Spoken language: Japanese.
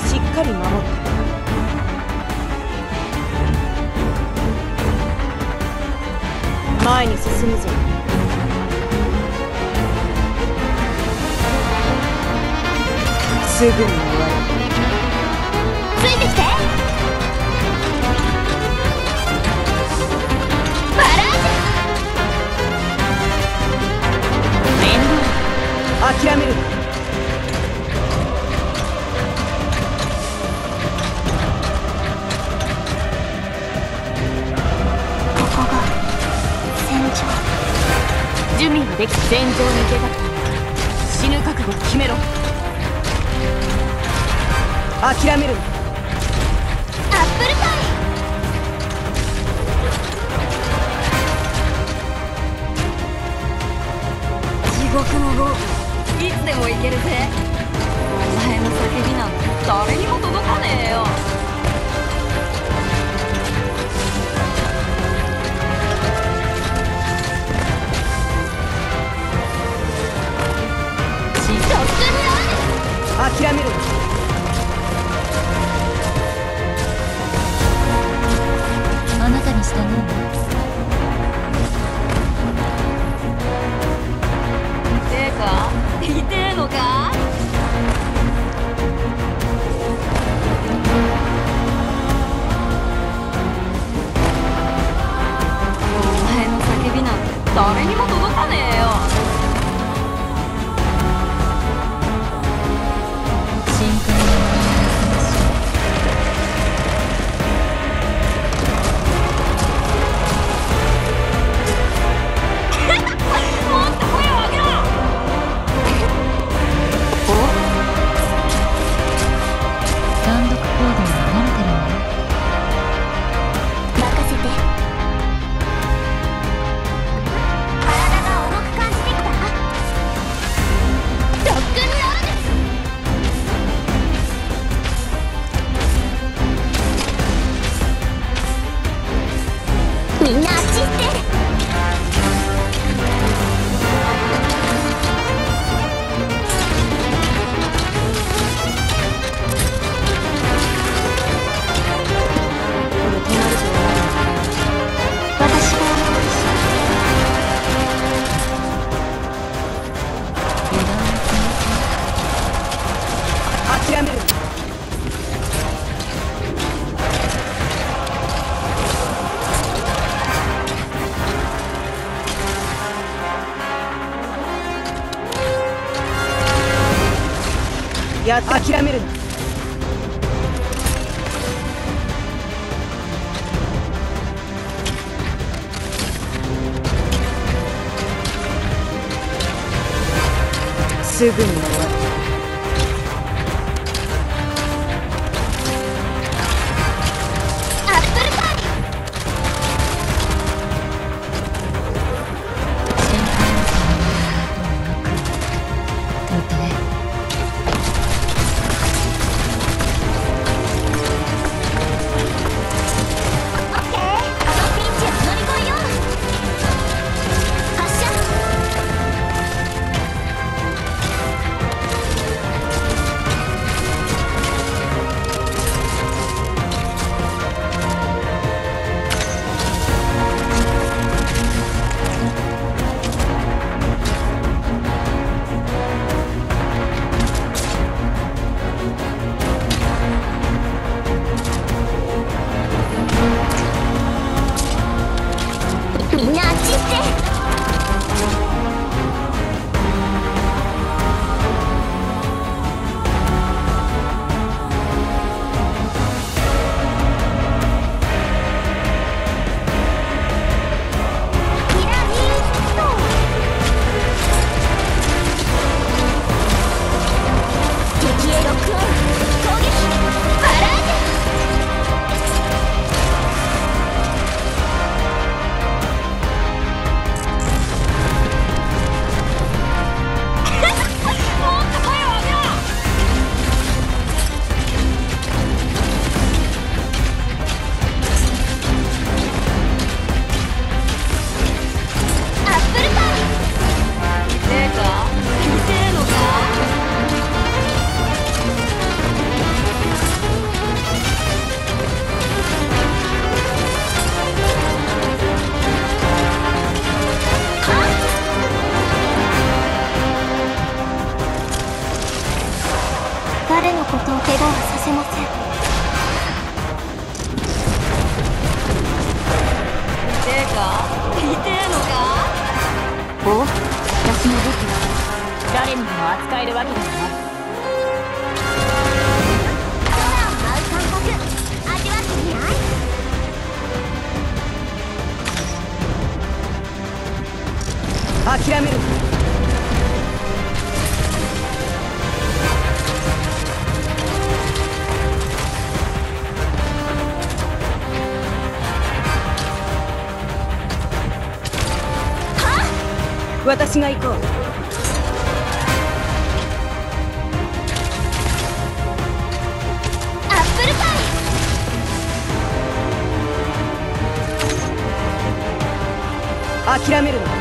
しっかり守って。前に進むぞ。すぐに終わる。 ついてきて。バラージュ。面倒。 諦めるな。 ここが戦場。準備ができた。戦場に出たから死ぬ覚悟を決めろ。 諦めるな。 アップルパイ。地獄のロープいつでも行けるぜ。お前の叫びなんて誰にも届かねえよ。 諦めるな。 あなたにしたの。てか痛えのか。お前の叫びなんて誰にも届かねえよ。みんなあっち行って。私が諦めるな。諦めるな。すぐに終わる。 アップルパイ。 せません。 てか痛えのか。 お、私の武器は誰にでも扱えるわけではない。空を舞う感覚味わってみない？ 諦めるな。私が行こう。 アップルパイ。 諦めるな。